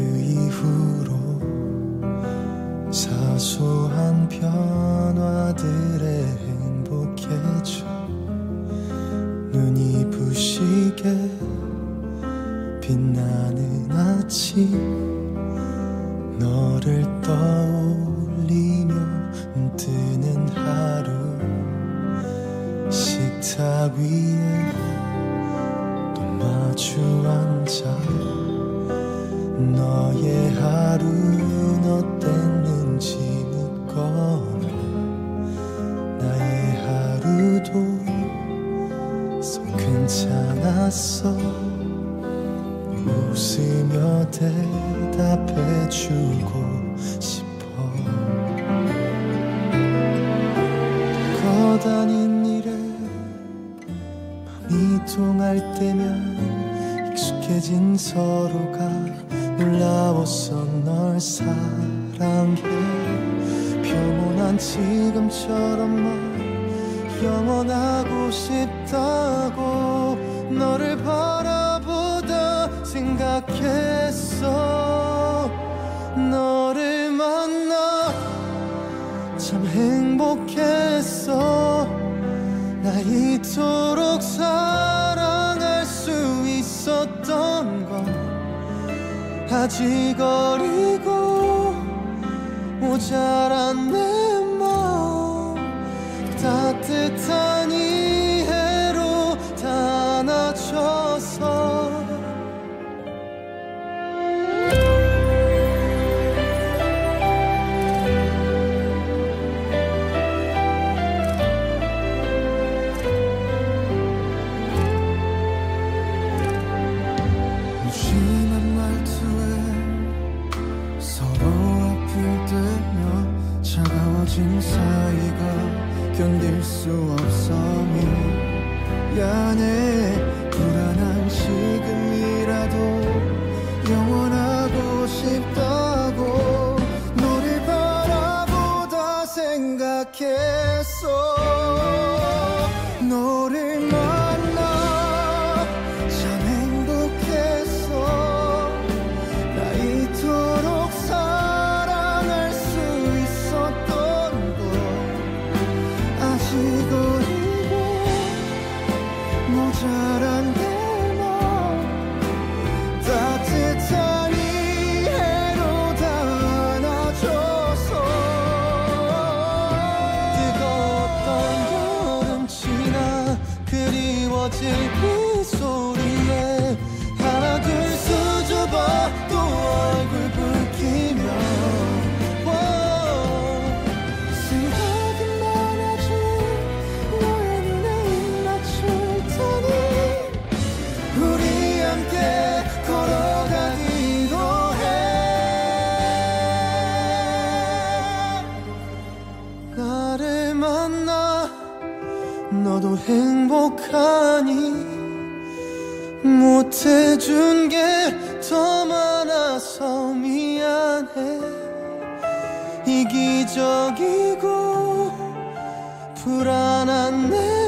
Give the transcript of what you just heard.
이후로 사소한 변화들에 행복해져 눈이 부시게 빛나는 아침 너를 떠올리며 뜨는 하루 식탁 위에 또 마주 앉아 너의 하루는 어땠는지 묻거나 나의 하루도 썩 괜찮았어 웃으며 대답해주고 싶어 거다닌 일에 맘이 통할 때면 익숙해진 서로가 놀라웠어 널 사랑해 평온한 지금처럼 너 영원하고 싶다고 너를 바라보다 생각했어 너를 만나 참 행복했어 나 이토록 사랑할 수 있었던 건 아직 어리고 모자란 내 마음 따뜻한 이해로 다 안아줘서 차가워진 사이가 견딜 수 없어 미안해 불안한 지금이라도 영원하고 싶다고 너를 바라보다 생각했어 너를 만나 참 행복했어 나 이토록 사랑할 수 모자란 내 맘 따뜻한 이해로 다 안아줘서 뜨거웠던 여름 지나 그리워질 이 소리에 하나 둘 수줍어 또 얼굴 붉히며 나를 만나 너도 행복하니 못해준 게 더 많아서 미안해 이기적이고 불안한 내